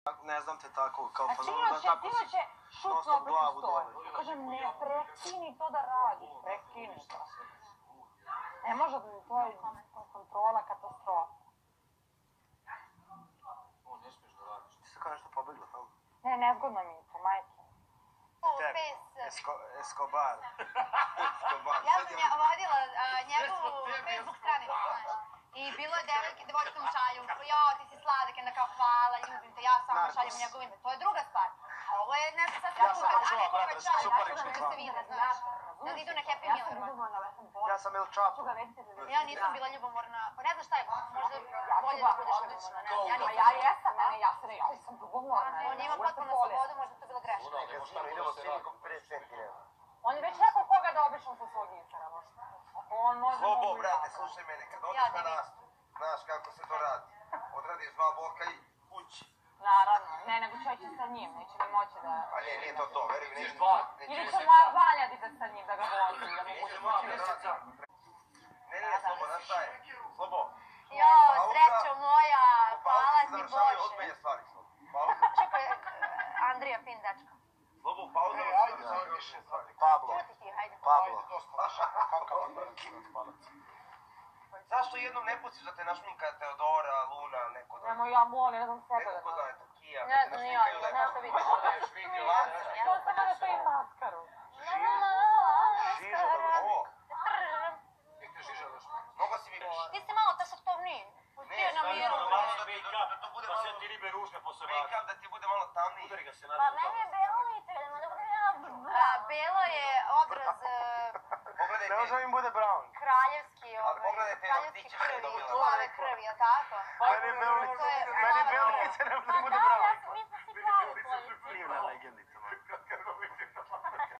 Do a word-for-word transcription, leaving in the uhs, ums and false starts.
Ne znam te tako, kao Znači fazonu inače, da tako ti si inače šutno non-stop opet glavu u stoli. dole. Kažem, ne prekini to da radiš, prekini to. Ne može da to je kontrola katastrofa. O, ne smiješ da radiš. Ti se kao nešto pobegla tamo. Ne, nezgodno mi je to, majke. Escobar. Escobar. Ja sam je vodila njegovu Facebook stranicu, znaš. I bilo je devojke, devojke mu šalju, jo, ti si sladak, onda kao hvala, ljubim te, ja samo šaljem njegovo ime. To je druga stvar. A ovo je nešto sad Ja sam El Chapo, brate, super da se vide, znaš. Da idu na Happy Meal, verovatno. Ja sam El Chapo. Ja nisam bila ljubomorna, pa ne znam šta je, možda bolje da budeš ljubomorna, ne znam. Ja, ja jesam, mene, ja sam, ja sam ljubomorna. On ima potpuno slobodu, možda to bila greška. Idemo svi nikom pedeset centi, nema. On je već rekao koga da obišao sa svog Instagrama. On može... Slobo, brate, slušaj mene, kad odeš na nastup, znaš kako se to radi. Odradiš dva boka i kući. Naravno, ne, nego ću ići sa njim, neće mi moći da... A ne, nije to to, veruj mi, neće dva. Ili će moja Vanja da ide sa njim da ga vozi, da mu bude moći da mjeseca. Ne, ne, Slobo, znaš šta je? Slobo. Jo, srećo moja, hvala ti Završavaju Bože. ozbiljne stvari, Slobo. Pauza. Čekaj, Andrija, fin dečko. Slobo, pauza, završavaju više stvari. Pablo. Čuti ti, hajde. Pablo. Zašto jednom ne pustiš da te našminka Teodora, Luna, neko da... Nemo ja molim, ne znam sebe da Neko da... da je Tokija, Ne znam ni ja, ne znam šta vidi. To samo da stoji maskaru. Žiža, dobro, ovo. Nek te žiža daš. Mnogo si mi više. Ti si malo tašaktovniji. Ti je na miru. Malo make-up, da to bude malo... Pa sve ti ribe ružne posle vake. Make-up da ti bude malo tamniji. Udari ga se Pa nađe. meni je belo lice, da ne bude ja... Belo je odraz Ne može da im bude brown. kraljevski, Ali pogledajte kraljevski vrtiće što je krvi, dobila. plave krvi, je tako? Meni belo lice, meni belo lice ne može da bude brown.